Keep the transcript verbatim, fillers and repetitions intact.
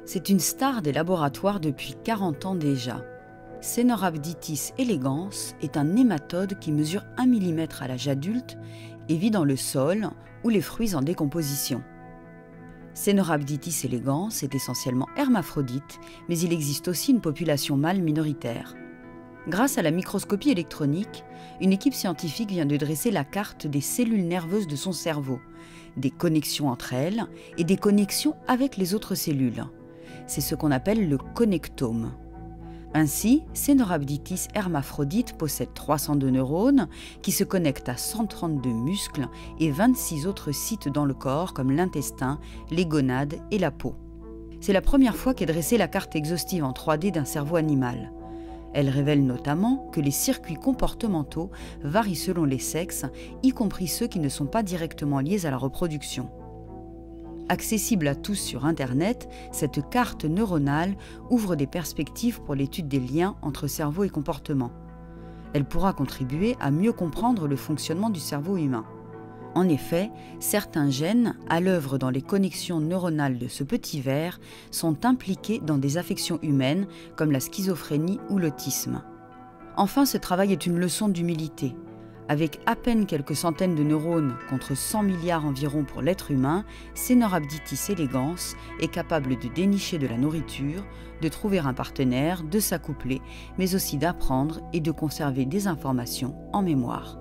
C'est une star des laboratoires depuis quarante ans déjà. Caenorhabditis elegans est un nématode qui mesure un millimètre à l'âge adulte et vit dans le sol ou les fruits en décomposition. Caenorhabditis elegans est essentiellement hermaphrodite, mais il existe aussi une population mâle minoritaire. Grâce à la microscopie électronique, une équipe scientifique vient de dresser la carte des cellules nerveuses de son cerveau, des connexions entre elles et des connexions avec les autres cellules. C'est ce qu'on appelle le connectome. Ainsi, Caenorhabditis hermaphrodite possède trois cent deux neurones qui se connectent à cent trente-deux muscles et vingt-six autres sites dans le corps comme l'intestin, les gonades et la peau. C'est la première fois qu'est dressée la carte exhaustive en trois D d'un cerveau animal. Elle révèle notamment que les circuits comportementaux varient selon les sexes, y compris ceux qui ne sont pas directement liés à la reproduction. Accessible à tous sur Internet, cette carte neuronale ouvre des perspectives pour l'étude des liens entre cerveau et comportement. Elle pourra contribuer à mieux comprendre le fonctionnement du cerveau humain. En effet, certains gènes, à l'œuvre dans les connexions neuronales de ce petit ver, sont impliqués dans des affections humaines comme la schizophrénie ou l'autisme. Enfin, ce travail est une leçon d'humilité. Avec à peine quelques centaines de neurones contre cent milliards environ pour l'être humain, Caenorhabditis elegans est capable de dénicher de la nourriture, de trouver un partenaire, de s'accoupler, mais aussi d'apprendre et de conserver des informations en mémoire.